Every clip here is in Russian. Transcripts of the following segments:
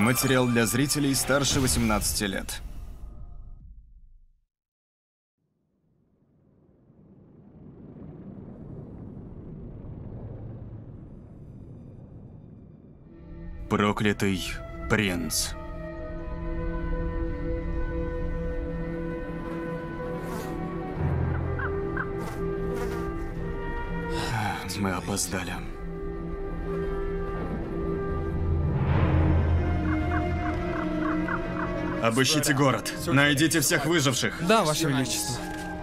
Материал для зрителей старше 18 лет. Проклятый принц. Мы опоздали. Обыщите город. Найдите всех выживших. Да, Ваше Величество.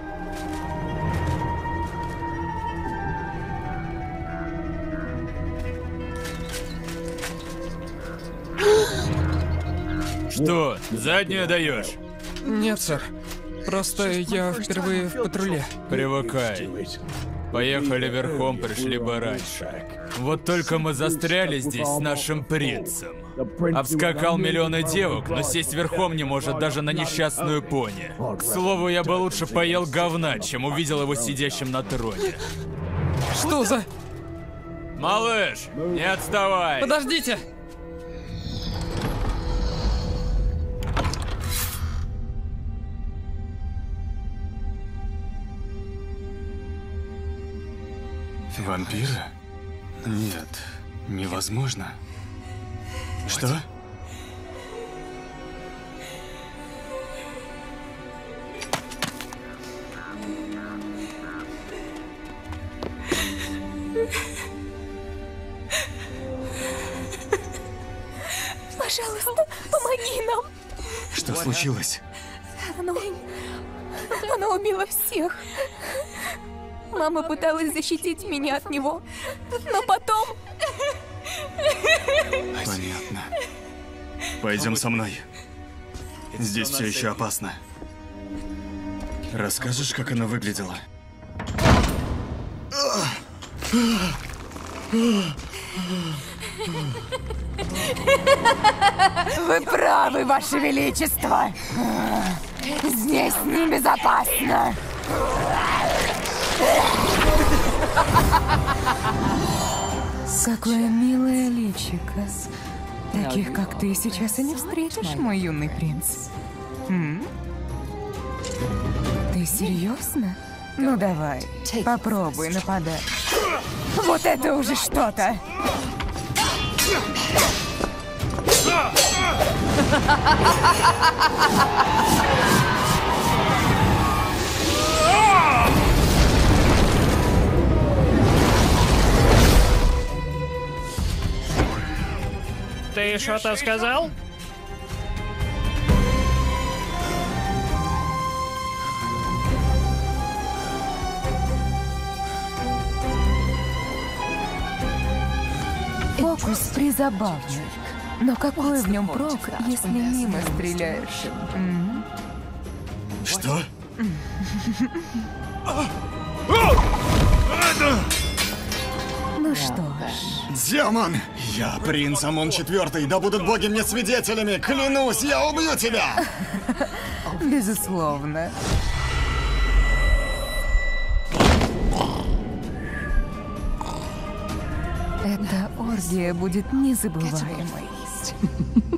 Что, заднюю даешь? Нет, сэр. Просто я впервые в патруле. Привыкай. Поехали верхом, пришли бы раньше. Вот только мы застряли здесь с нашим принцем. Обскакал миллионы девок, но сесть верхом не может даже на несчастную пони. К слову, я бы лучше поел говна, чем увидел его сидящим на троне. Что за... Малыш, не отставай! Подождите! Вампиры? Нет, невозможно. Что? Пожалуйста, помоги нам. Что случилось? Она убила всех. Мама пыталась защитить меня от него, но потом... Понятно. Пойдем со мной. Здесь все еще опасно. Расскажешь, как она выглядела? Вы правы, Ваше Величество. Здесь небезопасно. Какое милое личико. Таких, как ты, сейчас и не встретишь, мой юный принц. Ты серьезно? Ну давай, попробуй нападать. Вот это уже что-то. Ты что-то сказал? Фокус призабавный. Но какой в нем прок, если мимо стреляешь? Что? Ну что ж. Демон! Я принц Амон IV, да будут боги мне свидетелями! Клянусь, я убью тебя! Безусловно. Эта оргия будет незабываемой.